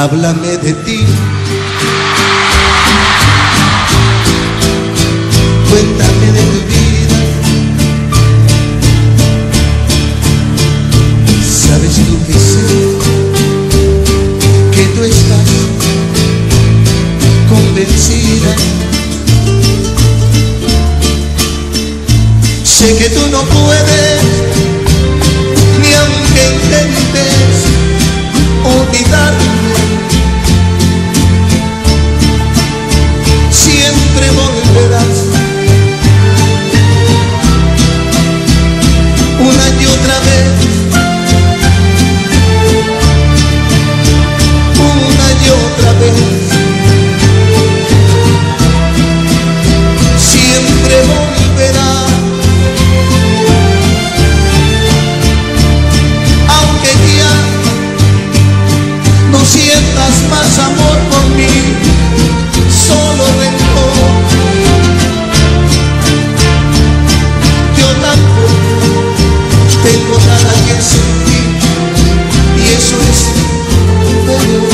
háblame de ti. Cuéntame de tu vida. Sabes tú que sé que tú estás convencida. Sé que tú no puedes, ni aunque intentes olvidarme. Siempre volverás una y otra vez, una y otra vez. Siempre volverás, aunque ya no sientas más amor por mí, solo rencor. Yo tampoco tengo nada que sentir, y eso es peor.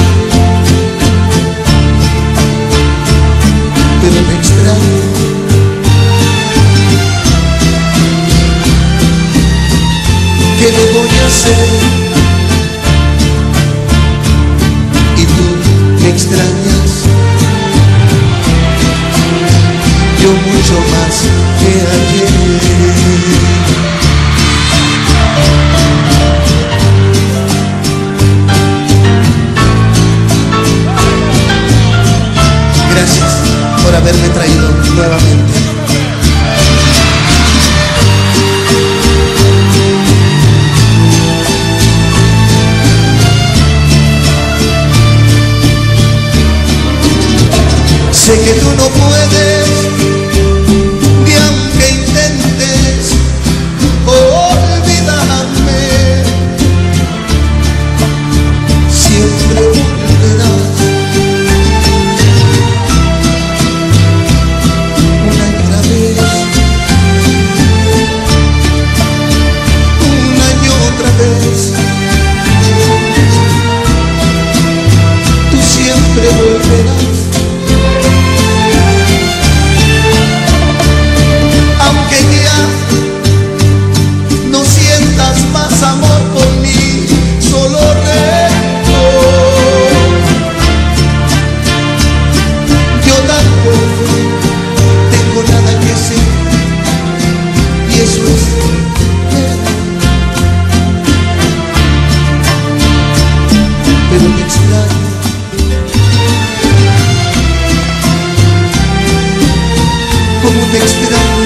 Pero me extraño. ¿Qué le voy a hacer? Y tú me extrañas, yo mucho más que ayer. Gracias por haberme traído nuevamente. Sé que tú no puedes, ni aunque intentes olvidarme. Siempre volverás una y otra vez, una y otra vez. Tú siempre volverás, aunque ya no sientas más amor por mí, solo rencor. Yo tampoco tengo nada que hacer, y eso es verdad. Pero me extraño. ¿Cómo te extraño?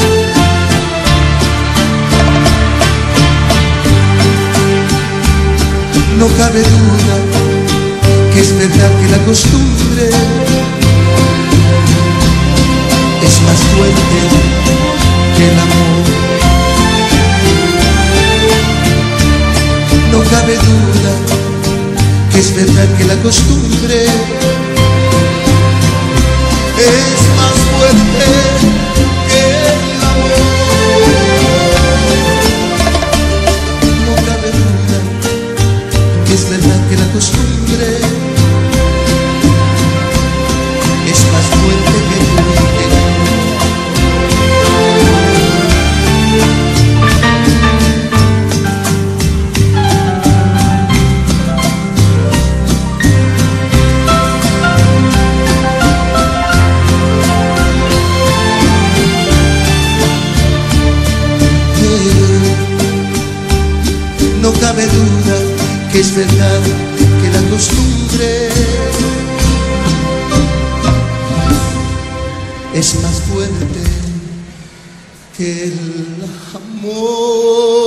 No cabe duda que es verdad que la costumbre es más fuerte que el amor. No cabe duda que es verdad que la costumbre es más fuerte que el amor. No cabe duda que es verdad que la costumbre es más fuerte que el amor. No cabe duda que es verdad que la costumbre es más fuerte que el amor.